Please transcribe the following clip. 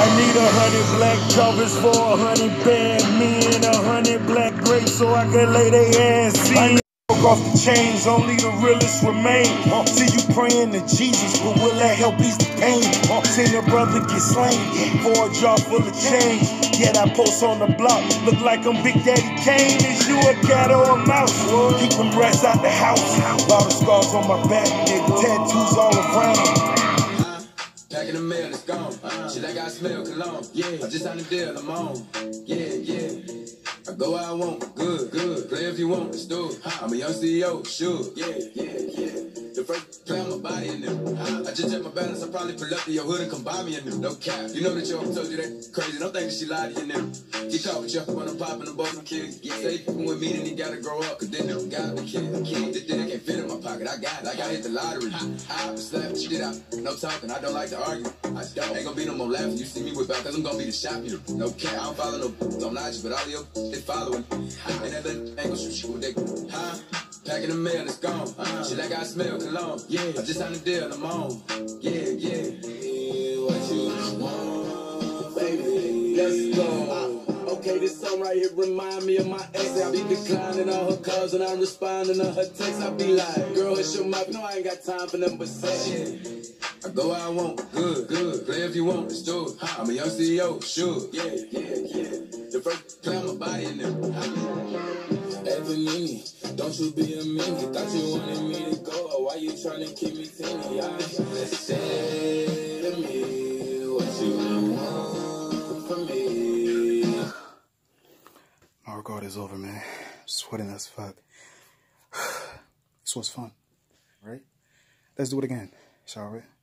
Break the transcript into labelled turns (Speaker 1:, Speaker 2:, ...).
Speaker 1: I need 100 black Jarvis for 100 bad men, 100 black grapes so I can lay their ass in. Off the chains, only the realest remain. See you praying to Jesus, but will that help ease the pain? Seen a brother get slain for a jar full of change. Yet I post on the block, look like I'm Big Daddy Kane. Is you a cat or a mouse? Keep them rats out the house. Lot of scars on my back, nigga, tattoos all around.
Speaker 2: Packing the mail, it's gone. Shit like I smell cologne. Yeah, I just signed a deal, I'm on. Yeah. I go where I want, good. Play if you want, let's do it. I'm a young CEO, sure. Yeah. The first play on my body in them. I just check my balance, I probably pull up to your hood and come buy me in them. No cap. You know that your told you that crazy. Don't think that she lied to you them. Get caught with you when I'm popping them both some kids. Get safe with me, then he gotta grow up. Cause then them got the kid. This thing can't fit in my pocket. I got it like I hit the lottery. I slap shit out. No talking, I don't like to argue. I don't. Ain't gonna be no more laughing. You see me whip out, cause I'm gonna be the shop you. No cap. I don't follow no don't not you, but all your they following. And that little ain't gonna shoot you with that. Packing the mail, it's gone. Shit like I smell cologne. Yeah, I just signed a deal, I'm on. Yeah. What you want, baby? Let's go. Okay, this song right here remind me of my ex. I be declining all her calls and I'm responding to her texts. I be like, girl, it's your mouth. No, I ain't got time for them but sex. I go where I want, good. Play if you want, let's do it. I'm a young CEO, sure. Yeah. The first play on my body in them. Evelini, don't you be a minnie. Thought you wanted me to go, why you trying to keep me teeny? Say to me what you want from me.
Speaker 3: My record is over, man. Sweating as fuck. This was fun, right? Let's do it again, shall we?